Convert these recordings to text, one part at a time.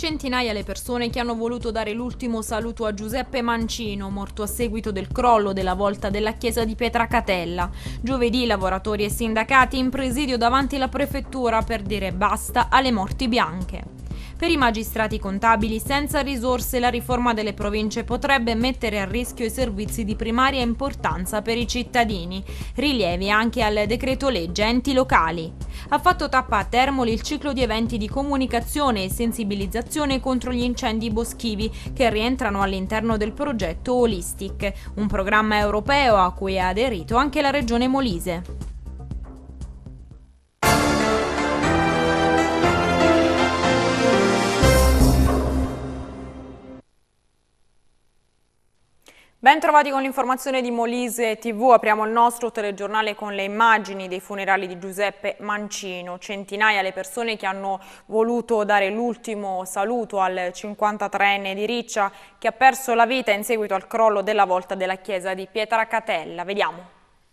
Centinaia le persone che hanno voluto dare l'ultimo saluto a Giuseppe Mancino, morto a seguito del crollo della volta della chiesa di Pietracatella. Giovedì lavoratori e sindacati in presidio davanti alla prefettura per dire basta alle morti bianche. Per i magistrati contabili, senza risorse la riforma delle province potrebbe mettere a rischio i servizi di primaria importanza per i cittadini. Rilievi anche al decreto legge enti locali. Ha fatto tappa a Termoli il ciclo di eventi di comunicazione e sensibilizzazione contro gli incendi boschivi che rientrano all'interno del progetto Holistic, un programma europeo a cui ha aderito anche la regione Molise. Ben trovati con l'informazione di Molise TV, apriamo il nostro telegiornale con le immagini dei funerali di Giuseppe Mancino. Centinaia le persone che hanno voluto dare l'ultimo saluto al 53enne di Riccia che ha perso la vita in seguito al crollo della volta della chiesa di Pietracatella. Vediamo.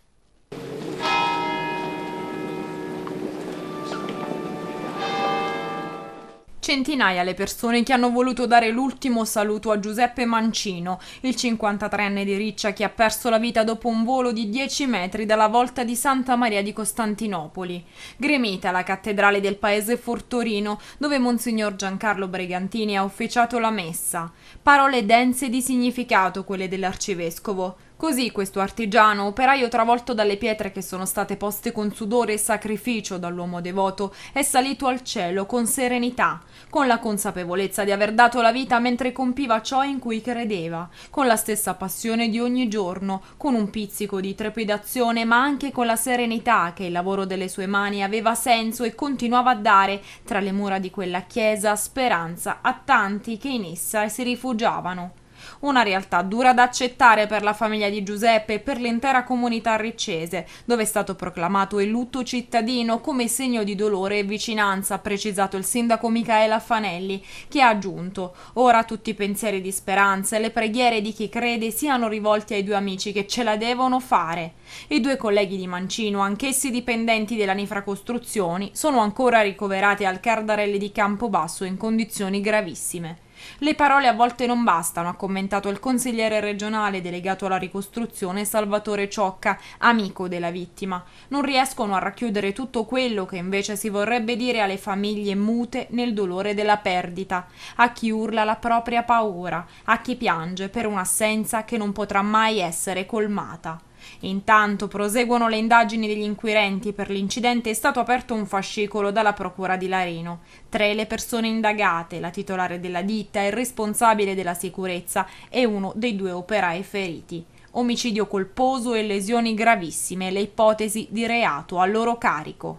Centinaia le persone che hanno voluto dare l'ultimo saluto a Giuseppe Mancino, il 53enne di Riccia che ha perso la vita dopo un volo di 10 metri dalla volta di Santa Maria di Costantinopoli. Gremita la cattedrale del paese Fortorino, dove Monsignor Giancarlo Bregantini ha ufficiato la messa. Parole dense di significato quelle dell'arcivescovo. Così questo artigiano, operaio travolto dalle pietre che sono state poste con sudore e sacrificio dall'uomo devoto, è salito al cielo con serenità, con la consapevolezza di aver dato la vita mentre compiva ciò in cui credeva, con la stessa passione di ogni giorno, con un pizzico di trepidazione, ma anche con la serenità che il lavoro delle sue mani aveva senso e continuava a dare, tra le mura di quella chiesa, speranza a tanti che in essa si rifugiavano. Una realtà dura da accettare per la famiglia di Giuseppe e per l'intera comunità riccese, dove è stato proclamato il lutto cittadino come segno di dolore e vicinanza, ha precisato il sindaco Micaela Fanelli, che ha aggiunto: ora tutti i pensieri di speranza e le preghiere di chi crede siano rivolti ai due amici che ce la devono fare. I due colleghi di Mancino, anch'essi dipendenti della Nifra Costruzioni, sono ancora ricoverati al Cardarelli di Campobasso in condizioni gravissime. Le parole a volte non bastano, ha commentato il consigliere regionale delegato alla ricostruzione Salvatore Ciocca, amico della vittima. Non riescono a racchiudere tutto quello che invece si vorrebbe dire alle famiglie mute nel dolore della perdita, a chi urla la propria paura, a chi piange per un'assenza che non potrà mai essere colmata. Intanto proseguono le indagini degli inquirenti. Per l'incidente è stato aperto un fascicolo dalla procura di Larino. 3 le persone indagate, la titolare della ditta, il responsabile della sicurezza e uno dei 2 operai feriti. Omicidio colposo e lesioni gravissime, le ipotesi di reato a loro carico.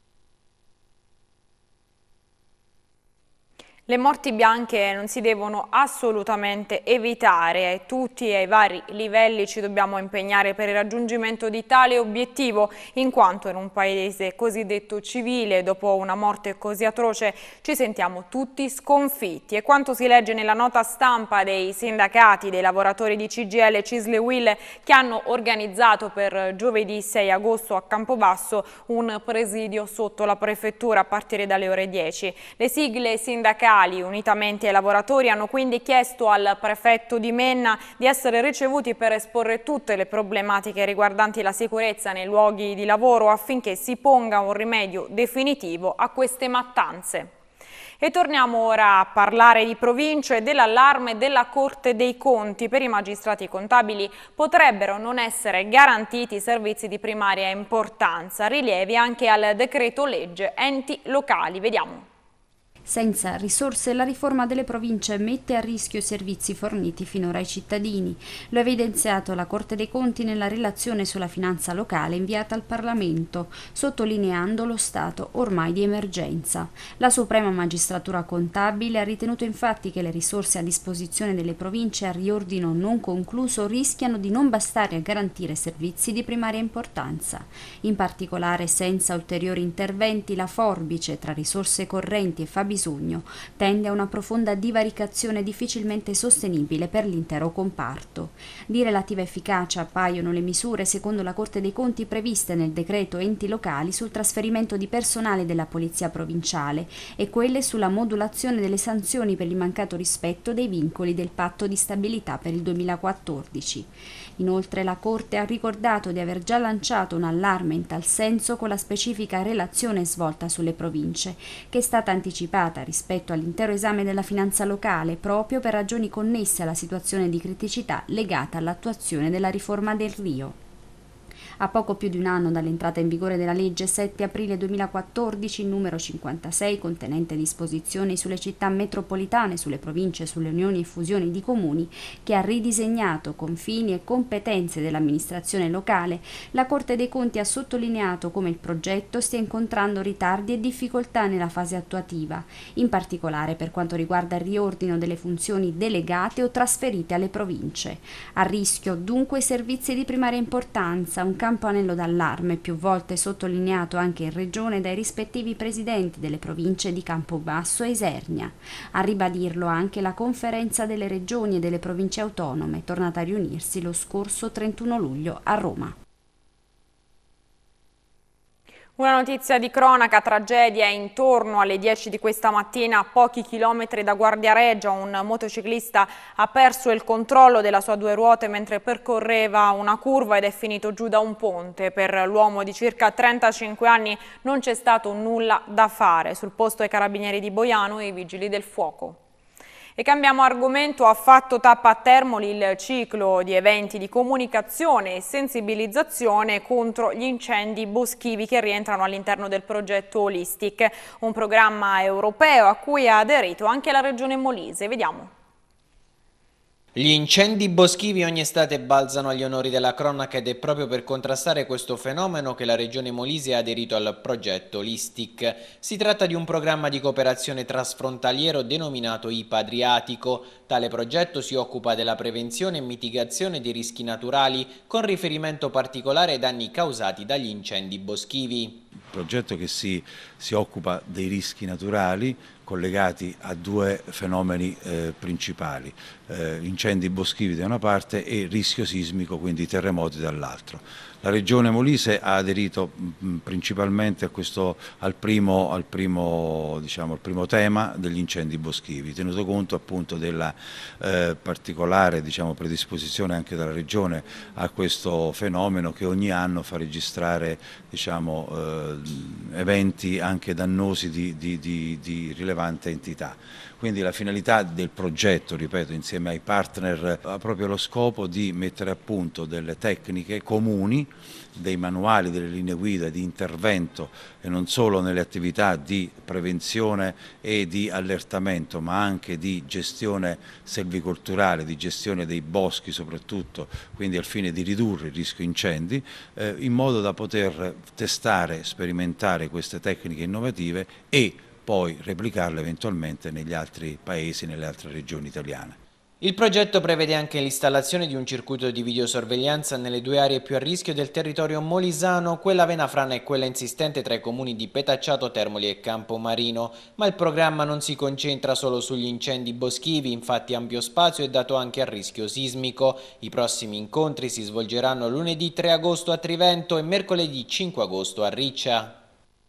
Le morti bianche non si devono assolutamente evitare, a tutti e ai vari livelli ci dobbiamo impegnare per il raggiungimento di tale obiettivo, in quanto in un paese cosiddetto civile, dopo una morte così atroce, ci sentiamo tutti sconfitti. E quanto si legge nella nota stampa dei sindacati dei lavoratori di CGIL e Cisle Will, che hanno organizzato per giovedì 6 agosto a Campobasso un presidio sotto la prefettura a partire dalle ore 10. Le sigle sindacali unitamente ai lavoratori hanno quindi chiesto al prefetto di Menna di essere ricevuti per esporre tutte le problematiche riguardanti la sicurezza nei luoghi di lavoro affinché si ponga un rimedio definitivo a queste mattanze. E torniamo ora a parlare di province e dell'allarme della Corte dei Conti. Per i magistrati contabili potrebbero non essere garantiti servizi di primaria importanza. Rilievi anche al decreto legge enti locali. Vediamo. Senza risorse la riforma delle province mette a rischio i servizi forniti finora ai cittadini. Lo ha evidenziato la Corte dei Conti nella relazione sulla finanza locale inviata al Parlamento, sottolineando lo stato ormai di emergenza. La Suprema Magistratura Contabile ha ritenuto infatti che le risorse a disposizione delle province a riordino non concluso rischiano di non bastare a garantire servizi di primaria importanza. In particolare, senza ulteriori interventi, la forbice tra risorse correnti e fabbisogni fabbisogno. Tende a una profonda divaricazione difficilmente sostenibile per l'intero comparto. Di relativa efficacia appaiono le misure, secondo la Corte dei Conti, previste nel decreto enti locali sul trasferimento di personale della Polizia Provinciale e quelle sulla modulazione delle sanzioni per il mancato rispetto dei vincoli del Patto di stabilità per il 2014. Inoltre la Corte ha ricordato di aver già lanciato un allarme in tal senso con la specifica relazione svolta sulle province, che è stata anticipata rispetto all'intero esame della finanza locale proprio per ragioni connesse alla situazione di criticità legata all'attuazione della riforma del Rio. A poco più di un anno dall'entrata in vigore della legge 7 aprile 2014, numero 56, contenente disposizioni sulle città metropolitane, sulle province, sulle unioni e fusioni di comuni, che ha ridisegnato confini e competenze dell'amministrazione locale, la Corte dei Conti ha sottolineato come il progetto stia incontrando ritardi e difficoltà nella fase attuativa, in particolare per quanto riguarda il riordino delle funzioni delegate o trasferite alle province. A rischio dunque i servizi di primaria importanza, un campanello d'allarme più volte sottolineato anche in Regione dai rispettivi presidenti delle province di Campobasso e Isernia. A ribadirlo anche la Conferenza delle Regioni e delle Province Autonome, tornata a riunirsi lo scorso 31 luglio a Roma. Una notizia di cronaca: tragedia intorno alle 10 di questa mattina a pochi chilometri da Guardiareggia. Un motociclista ha perso il controllo della sua due ruote mentre percorreva una curva ed è finito giù da un ponte. Per l'uomo di circa 35 anni non c'è stato nulla da fare. Sul posto i carabinieri di Boiano e i vigili del fuoco. E cambiamo argomento. Ha fatto tappa a Termoli il ciclo di eventi di comunicazione e sensibilizzazione contro gli incendi boschivi che rientrano all'interno del progetto Holistic, un programma europeo a cui ha aderito anche la Regione Molise. Vediamo. Gli incendi boschivi ogni estate balzano agli onori della cronaca ed è proprio per contrastare questo fenomeno che la Regione Molise ha aderito al progetto Holistic. Si tratta di un programma di cooperazione trasfrontaliero denominato IPA Adriatico. Tale progetto si occupa della prevenzione e mitigazione di rischi naturali con riferimento particolare ai danni causati dagli incendi boschivi. Un progetto che si occupa dei rischi naturali collegati a due fenomeni principali, incendi boschivi da una parte e rischio sismico, quindi terremoti dall'altro. La Regione Molise ha aderito principalmente a al primo tema degli incendi boschivi, tenuto conto appunto della particolare predisposizione anche della Regione a questo fenomeno che ogni anno fa registrare eventi anche dannosi di rilevante entità. Quindi la finalità del progetto, ripeto, insieme ai partner, ha proprio lo scopo di mettere a punto delle tecniche comuni, dei manuali, delle linee guida di intervento e non solo nelle attività di prevenzione e di allertamento, ma anche di gestione selvicolturale, di gestione dei boschi soprattutto, quindi al fine di ridurre il rischio incendi, in modo da poter testare, sperimentare queste tecniche innovative e poi replicarle eventualmente negli altri paesi, nelle altre regioni italiane. Il progetto prevede anche l'installazione di un circuito di videosorveglianza nelle due aree più a rischio del territorio molisano, quella venafrana e quella insistente tra i comuni di Petacciato, Termoli e Campomarino. Ma il programma non si concentra solo sugli incendi boschivi, infatti ampio spazio è dato anche al rischio sismico. I prossimi incontri si svolgeranno lunedì 3 agosto a Trivento e mercoledì 5 agosto a Riccia.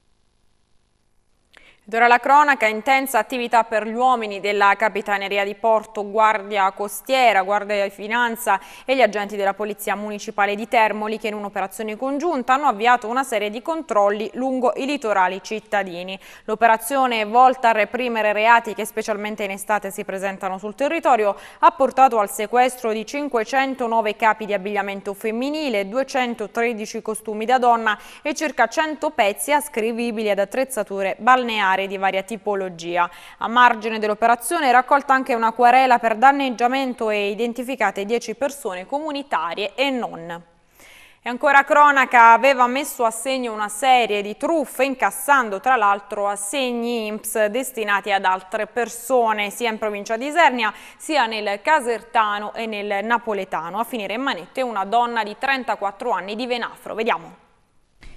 Ed ora la cronaca: intensa attività per gli uomini della Capitaneria di Porto, Guardia Costiera, Guardia di Finanza e gli agenti della Polizia Municipale di Termoli, che in un'operazione congiunta hanno avviato una serie di controlli lungo i litorali cittadini. L'operazione, volta a reprimere reati che specialmente in estate si presentano sul territorio, ha portato al sequestro di 509 capi di abbigliamento femminile, 213 costumi da donna e circa 100 pezzi ascrivibili ad attrezzature balneari di varia tipologia. A margine dell'operazione è raccolta anche una querela per danneggiamento e identificate 10 persone comunitarie e non. E ancora cronaca: aveva messo a segno una serie di truffe, incassando tra l'altro assegni INPS destinati ad altre persone, sia in provincia di Isernia, sia nel Casertano e nel Napoletano. A finire in manette una donna di 34 anni di Venafro. Vediamo.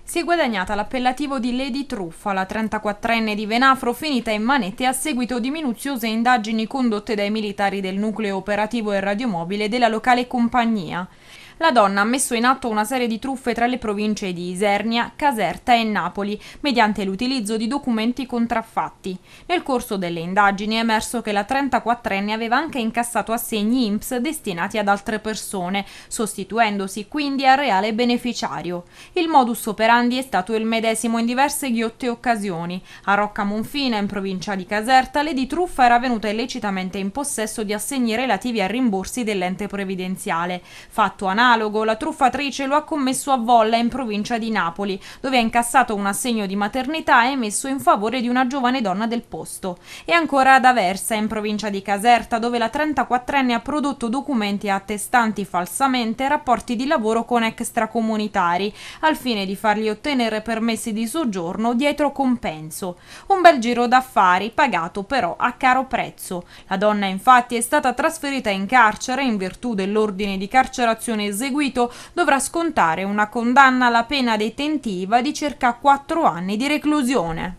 Si è guadagnata l'appellativo di Lady Truffa, la 34enne di Venafro finita in manette a seguito di minuziose indagini condotte dai militari del nucleo operativo e radiomobile della locale compagnia. La donna ha messo in atto una serie di truffe tra le province di Isernia, Caserta e Napoli, mediante l'utilizzo di documenti contraffatti. Nel corso delle indagini è emerso che la 34enne aveva anche incassato assegni INPS destinati ad altre persone, sostituendosi quindi al reale beneficiario. Il modus operandi è stato il medesimo in diverse ghiotte occasioni. A Rocca Monfina, in provincia di Caserta, Lady Truffa era venuta illecitamente in possesso di assegni relativi a rimborsi dell'ente previdenziale. Fatto analogo, la truffatrice lo ha commesso a Volla, in provincia di Napoli, dove ha incassato un assegno di maternità emesso in favore di una giovane donna del posto. E ancora ad Aversa, in provincia di Caserta, dove la 34enne ha prodotto documenti attestanti falsamente rapporti di lavoro con extracomunitari, al fine di fargli ottenere permessi di soggiorno dietro compenso. Un bel giro d'affari, pagato però a caro prezzo. La donna infatti è stata trasferita in carcere in virtù dell'ordine di carcerazione eseguito, dovrà scontare una condanna alla pena detentiva di circa 4 anni di reclusione.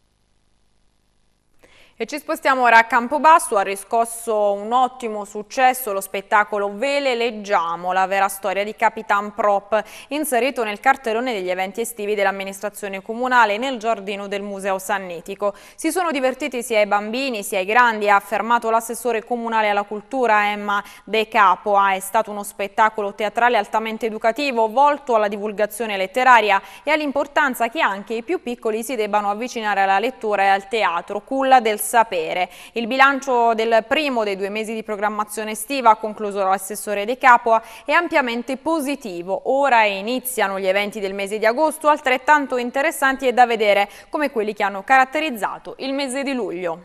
E ci spostiamo ora a Campobasso. Ha riscosso un ottimo successo lo spettacolo Veleleggiamo, la vera storia di Capitan Prop, inserito nel cartellone degli eventi estivi dell'amministrazione comunale nel giardino del Museo Sannitico. Si sono divertiti sia i bambini sia i grandi, ha affermato l'assessore comunale alla cultura Emma De Capoa. È stato uno spettacolo teatrale altamente educativo, volto alla divulgazione letteraria e all'importanza che anche i più piccoli si debbano avvicinare alla lettura e al teatro, culla del sapere. Il bilancio del primo dei 2 mesi di programmazione estiva, ha concluso l'assessore De Capoa, è ampiamente positivo. Ora iniziano gli eventi del mese di agosto, altrettanto interessanti e da vedere come quelli che hanno caratterizzato il mese di luglio.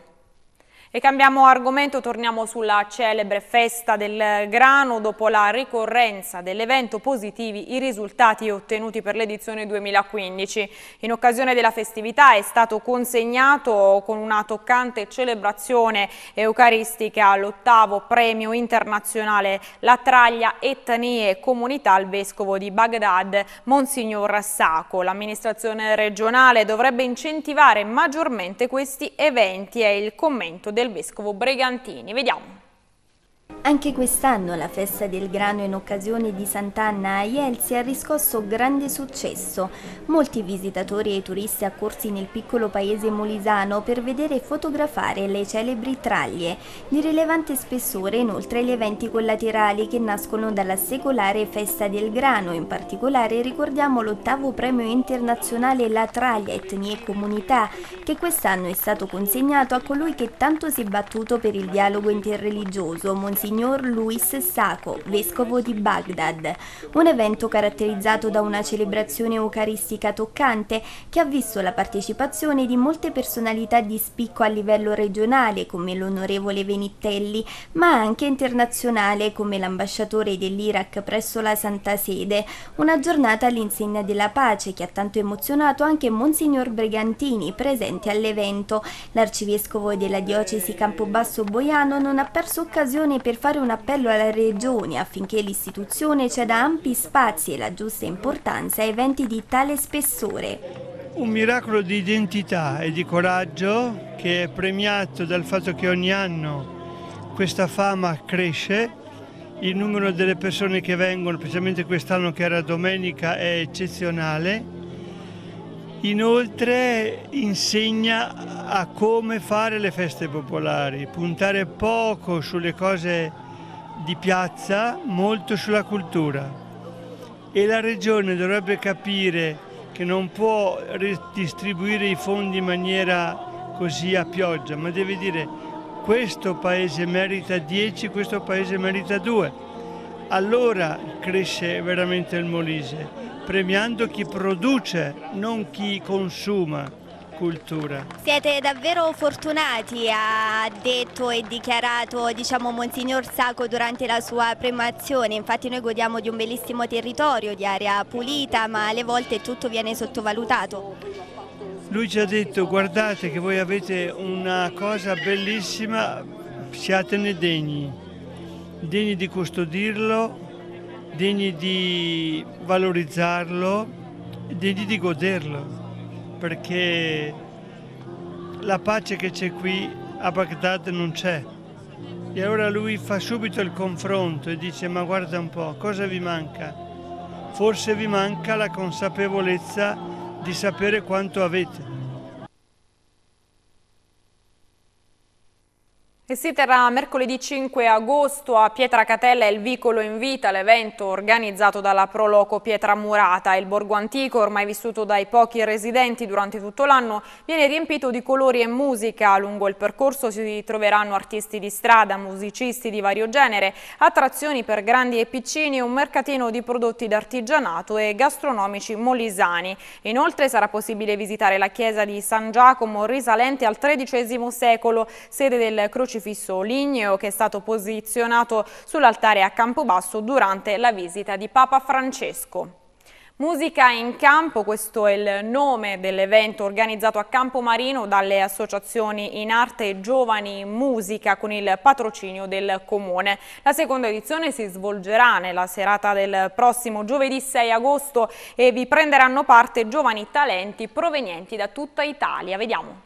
E cambiamo argomento, torniamo sulla celebre festa del grano. Dopo la ricorrenza dell'evento, positivi i risultati ottenuti per l'edizione 2015. In occasione della festività è stato consegnato con una toccante celebrazione eucaristica l'8° premio internazionale La Traglia Etnie e Comunità al vescovo di Baghdad, Monsignor Sacco. L'amministrazione regionale dovrebbe incentivare maggiormente questi eventi, è il commento del vescovo Bregantini. Vediamo. Anche quest'anno la festa del grano in occasione di Sant'Anna a Ielsi ha riscosso grande successo. Molti visitatori e turisti accorsi nel piccolo paese molisano per vedere e fotografare le celebri traglie. Di rilevante spessore inoltre gli eventi collaterali che nascono dalla secolare festa del grano. In particolare ricordiamo l'8° premio internazionale La Traglia Etnie e Comunità, che quest'anno è stato consegnato a colui che tanto si è battuto per il dialogo interreligioso, Monsignor Luis Sacco, vescovo di Baghdad. Un evento caratterizzato da una celebrazione eucaristica toccante che ha visto la partecipazione di molte personalità di spicco a livello regionale come l'onorevole Venitelli, ma anche internazionale come l'ambasciatore dell'Iraq presso la Santa Sede. Una giornata all'insegna della pace che ha tanto emozionato anche Monsignor Bregantini, presente all'evento. L'arcivescovo della diocesi Campobasso-Boiano non ha perso occasione per fare un appello alla Regione affinché l'istituzione ceda ampi spazi e la giusta importanza a eventi di tale spessore. Un miracolo di identità e di coraggio che è premiato dal fatto che ogni anno questa fama cresce, il numero delle persone che vengono, specialmente quest'anno che era domenica, è eccezionale. Inoltre insegna a come fare le feste popolari, puntare poco sulle cose di piazza, molto sulla cultura. E la Regione dovrebbe capire che non può distribuire i fondi in maniera così a pioggia, ma deve dire: questo paese merita 10, questo paese merita 2. Allora cresce veramente il Molise, premiando chi produce, non chi consuma cultura. Siete davvero fortunati, ha detto e dichiarato Monsignor Sacco durante la sua premiazione. Infatti noi godiamo di un bellissimo territorio, di aria pulita, ma alle volte tutto viene sottovalutato. Lui ci ha detto: guardate che voi avete una cosa bellissima, siatene degni di custodirlo, degni di valorizzarlo, devi di goderlo, perché la pace che c'è qui a Baghdad non c'è. E allora lui fa subito il confronto e dice: ma guarda un po', cosa vi manca? Forse vi manca la consapevolezza di sapere quanto avete. E si terrà mercoledì 5 agosto a Pietracatella il Vicolo Invita, l'evento organizzato dalla Proloco Pietramurata. Il borgo antico, ormai vissuto dai pochi residenti durante tutto l'anno, viene riempito di colori e musica. Lungo il percorso si troveranno artisti di strada, musicisti di vario genere, attrazioni per grandi e piccini, un mercatino di prodotti d'artigianato e gastronomici molisani. Inoltre sarà possibile visitare la chiesa di San Giacomo, risalente al XIII secolo, sede del crocifisso ligneo che è stato posizionato sull'altare a Campobasso durante la visita di Papa Francesco. Musica in campo, questo è il nome dell'evento organizzato a Campomarino dalle associazioni In Arte e Giovani in Musica con il patrocinio del Comune. La seconda edizione si svolgerà nella serata del prossimo giovedì 6 agosto e vi prenderanno parte giovani talenti provenienti da tutta Italia. Vediamo.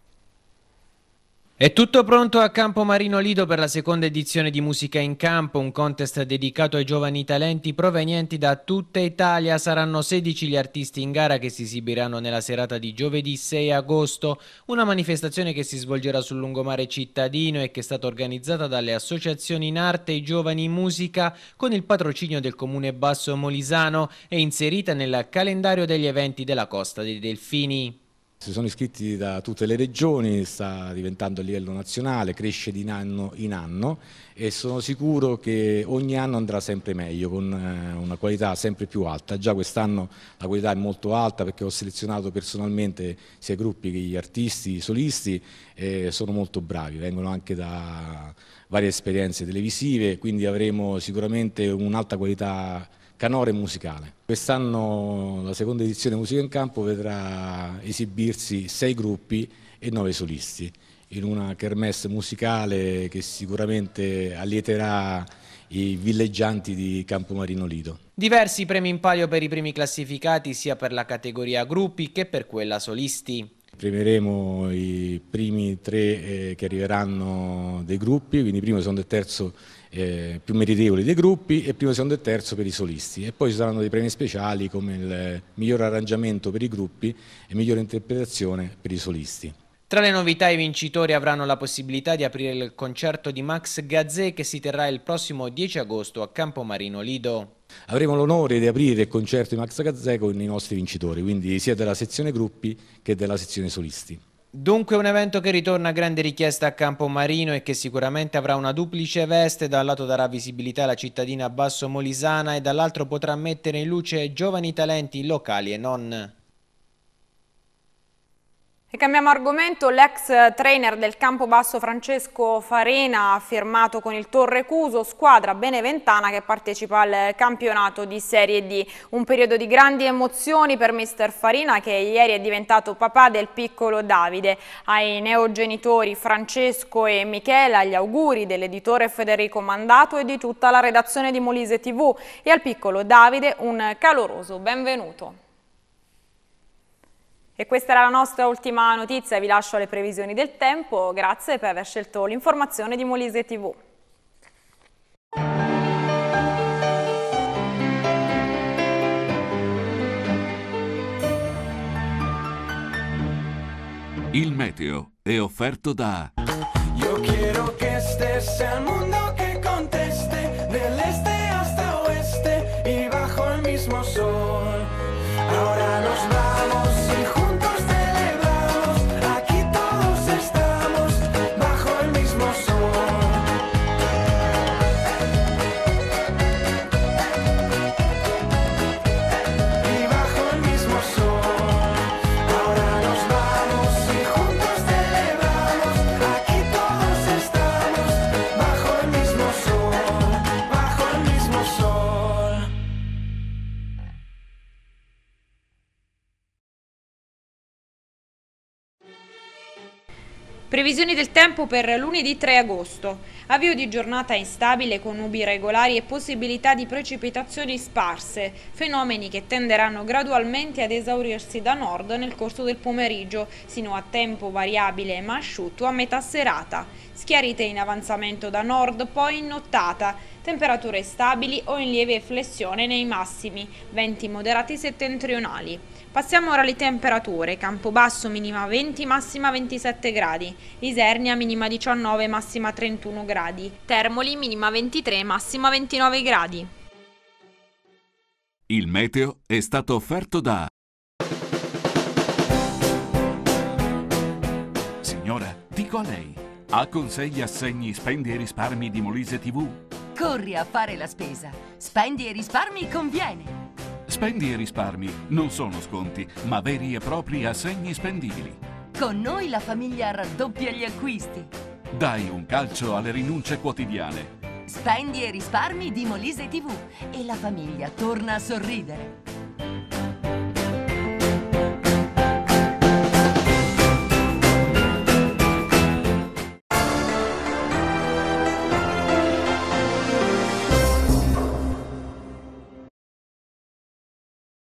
È tutto pronto a Campomarino Lido per la seconda edizione di Musica in Campo, un contest dedicato ai giovani talenti provenienti da tutta Italia. Saranno 16 gli artisti in gara che si esibiranno nella serata di giovedì 6 agosto, una manifestazione che si svolgerà sul lungomare cittadino e che è stata organizzata dalle associazioni In Arte e Giovani in Musica con il patrocinio del Comune Basso Molisano e inserita nel calendario degli eventi della Costa dei Delfini. Si sono iscritti da tutte le regioni, sta diventando a livello nazionale, cresce di anno in anno e sono sicuro che ogni anno andrà sempre meglio, con una qualità sempre più alta. Già quest'anno la qualità è molto alta perché ho selezionato personalmente sia i gruppi che gli artisti, i solisti, e sono molto bravi, vengono anche da varie esperienze televisive, quindi avremo sicuramente un'alta qualità canore musicale. Quest'anno la seconda edizione Musica in Campo vedrà esibirsi 6 gruppi e 9 solisti in una kermesse musicale che sicuramente allieterà i villeggianti di Campomarino Lido. Diversi premi in palio per i primi classificati sia per la categoria gruppi che per quella solisti. Premieremo i primi 3 che arriveranno dei gruppi, quindi primo, secondo e terzo più meritevoli dei gruppi e primo, secondo e terzo per i solisti. E poi ci saranno dei premi speciali come il miglior arrangiamento per i gruppi e migliore interpretazione per i solisti. Tra le novità i vincitori avranno la possibilità di aprire il concerto di Max Gazzè che si terrà il prossimo 10 agosto a Campomarino Lido. Avremo l'onore di aprire il concerto di Max Gazzè con i nostri vincitori, quindi sia della sezione gruppi che della sezione solisti. Dunque un evento che ritorna a grande richiesta a Campomarino e che sicuramente avrà una duplice veste: da un lato darà visibilità alla cittadina basso molisana e dall'altro potrà mettere in luce giovani talenti locali e non. E cambiamo argomento, l'ex trainer del Campobasso Francesco Farina ha firmato con il Torrecuso, squadra beneventana che partecipa al campionato di Serie D. Un periodo di grandi emozioni per mister Farina che ieri è diventato papà del piccolo Davide. Ai neogenitori Francesco e Michela gli auguri dell'editore Federico Mandato e di tutta la redazione di Molise TV e al piccolo Davide un caloroso benvenuto. E questa era la nostra ultima notizia, vi lascio alle previsioni del tempo, grazie per aver scelto l'informazione di Molise TV. Il meteo è offerto da Yo quiero que estés al mundo que conteste del este hasta oeste y bajo el mismo sol. Ahora nos vamos y juntos celebramos, aquí todos estamos bajo el mismo sol. Y bajo el mismo sol. Ahora nos vamos y juntos celebramos, aquí todos estamos bajo el mismo sol. Previsioni del tempo per lunedì 3 agosto. Avvio di giornata instabile con nubi irregolari e possibilità di precipitazioni sparse, fenomeni che tenderanno gradualmente ad esaurirsi da nord nel corso del pomeriggio, sino a tempo variabile ma asciutto a metà serata. Schiarite in avanzamento da nord, poi in nottata. Temperature stabili o in lieve flessione nei massimi, venti moderati settentrionali. Passiamo ora alle temperature. Campobasso minima 20, massima 27 gradi. Isernia minima 19, massima 31 gradi. Termoli minima 23, massima 29 gradi. Il meteo è stato offerto da... Signora, dico a lei, ha consigli, assegni, spendi e risparmi di Molise TV? Corri a fare la spesa. Spendi e risparmi conviene. Spendi e risparmi non sono sconti, ma veri e propri assegni spendibili. Con noi la famiglia raddoppia gli acquisti. Dai un calcio alle rinunce quotidiane. Spendi e risparmi di Molise TV e la famiglia torna a sorridere.